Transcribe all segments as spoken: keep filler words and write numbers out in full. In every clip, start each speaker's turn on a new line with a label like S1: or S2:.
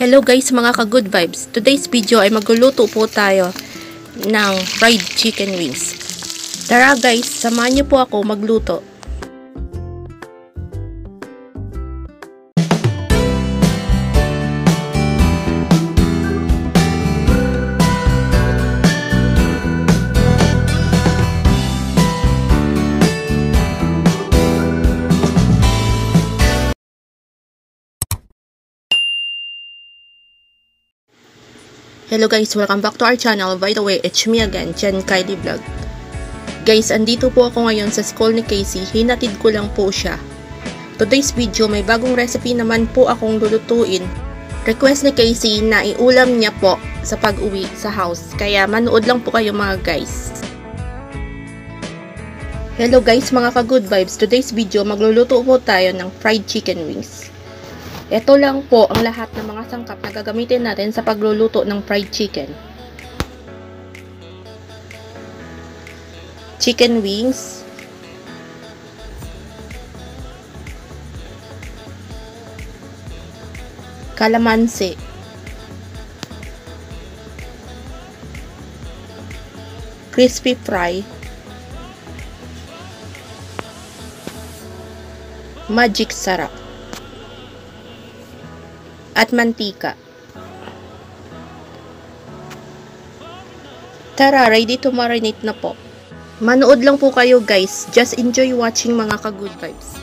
S1: Hello guys mga ka-good vibes. Today's video ay magluluto po tayo ng fried chicken wings. Tara guys, samahan niyo po ako magluto. Hello guys, welcome back to our channel. By the way, it's me again, Jen Kylie Vlog. Guys, andito po ako ngayon sa school ni Casey. Hinatid ko lang po siya. Today's video, may bagong recipe naman po akong lulutuin. Request ni Casey na iulam niya po sa pag-uwi sa house. Kaya manood lang po kayo mga guys. Hello guys, mga ka-good vibes. Today's video, magluluto po tayo ng fried chicken wings. Ito lang po ang lahat ng mga sangkap na gagamitin natin sa pagluluto ng fried chicken. Chicken wings, kalamansi, crispy fry, magic sarap, at mantika. Tara, ready to marinate na po. Manood lang po kayo guys. Just enjoy watching mga ka-good vibes.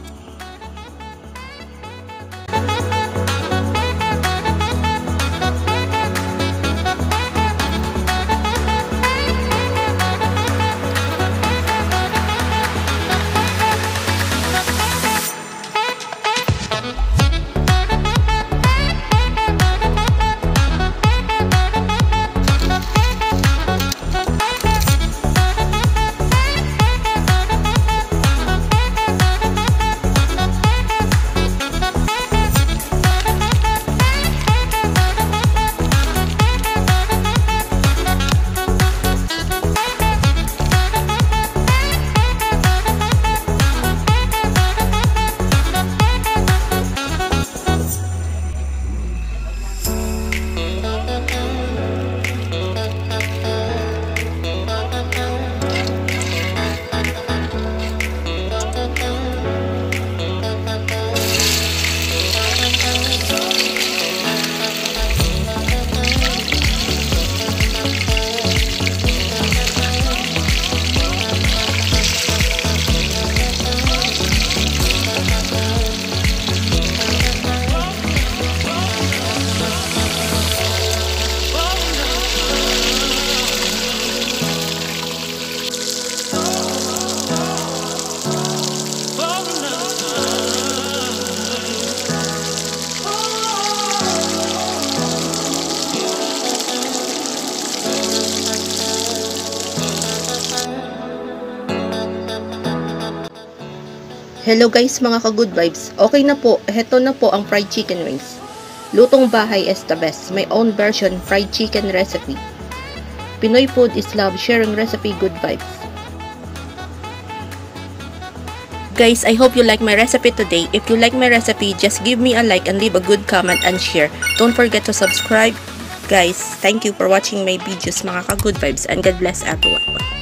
S1: Hello guys mga ka-good vibes. Okay na po, heto na po ang fried chicken wings. Lutong bahay is the best. My own version fried chicken recipe. Pinoy food is love, sharing recipe, good vibes. Guys, I hope you like my recipe today. If you like my recipe, just give me a like and leave a good comment and share. Don't forget to subscribe. Guys, thank you for watching my videos mga ka-good vibes and God bless everyone.